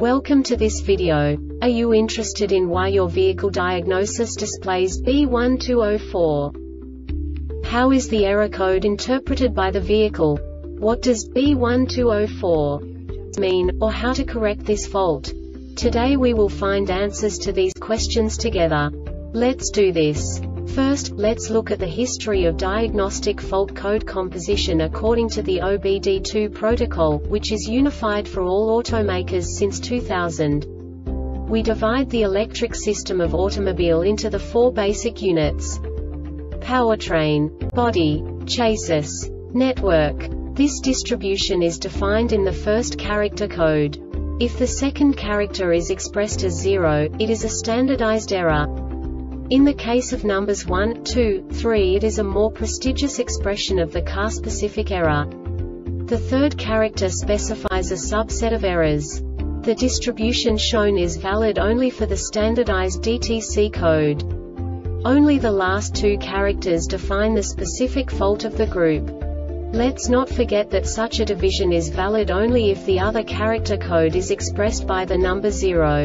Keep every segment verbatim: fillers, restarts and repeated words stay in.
Welcome to this video. Are you interested in why your vehicle diagnosis displays B one two zero four? How is the error code interpreted by the vehicle? What does B one two zero four mean, or how to correct this fault? Today we will find answers to these questions together. Let's do this. First, let's look at the history of diagnostic fault code composition according to the O B D two protocol, which is unified for all automakers since two thousand. We divide the electric system of automobile into the four basic units: powertrain, body, chassis, network. This distribution is defined in the first character code. If the second character is expressed as zero, it is a standardized error. In the case of numbers one, two, three, it is a more prestigious expression of the car-specific error. The third character specifies a subset of errors. The distribution shown is valid only for the standardized D T C code. Only the last two characters define the specific fault of the group. Let's not forget that such a division is valid only if the other character code is expressed by the number zero.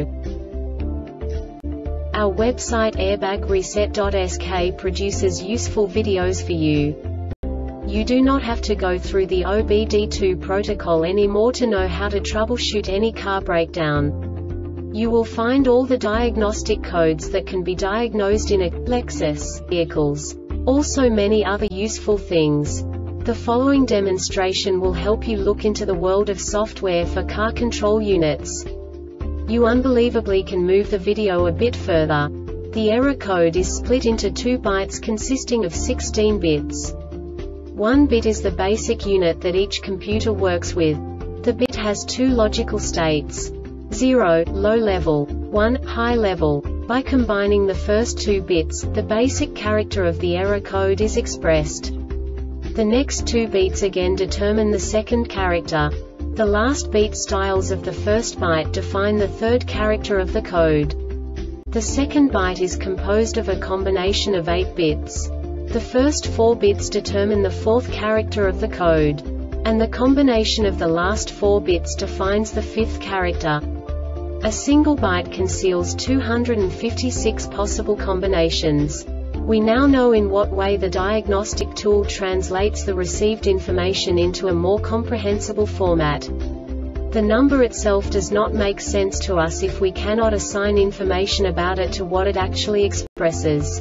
Our website airbag reset dot S K produces useful videos for you. You do not have to go through the O B D two protocol anymore to know how to troubleshoot any car breakdown. You will find all the diagnostic codes that can be diagnosed in a Lexus vehicles. Also many other useful things. The following demonstration will help you look into the world of software for car control units. You unbelievably can move the video a bit further. The error code is split into two bytes consisting of sixteen bits. One bit is the basic unit that each computer works with. The bit has two logical states: zero, low level, one, high level. By combining the first two bits, the basic character of the error code is expressed. The next two beats again determine the second character. The last beat styles of the first byte define the third character of the code. The second byte is composed of a combination of eight bits. The first four bits determine the fourth character of the code. And the combination of the last four bits defines the fifth character. A single byte conceals two hundred fifty-six possible combinations. We now know in what way the diagnostic tool translates the received information into a more comprehensible format. The number itself does not make sense to us if we cannot assign information about it to what it actually expresses.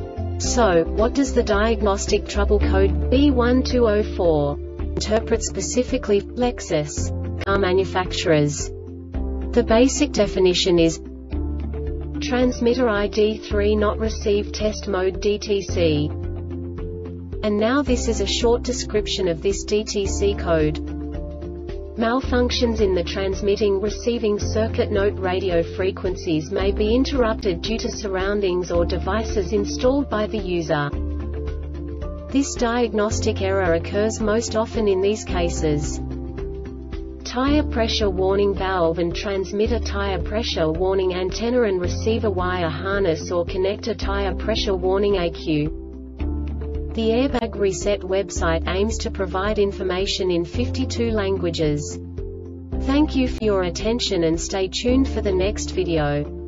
So, what does the diagnostic trouble code B one two zero four interpret specifically for Lexus car manufacturers? The basic definition is transmitter I D three not received test mode D T C. And now this is a short description of this D T C code. Malfunctions in the transmitting receiving circuit note radio frequencies may be interrupted due to surroundings or devices installed by the user. This diagnostic error occurs most often in these cases: tire pressure warning valve and transmitter tire pressure warning antenna and receiver wire harness or connector tire pressure warning A Q. The Airbag Reset website aims to provide information in fifty-two languages. Thank you for your attention and stay tuned for the next video.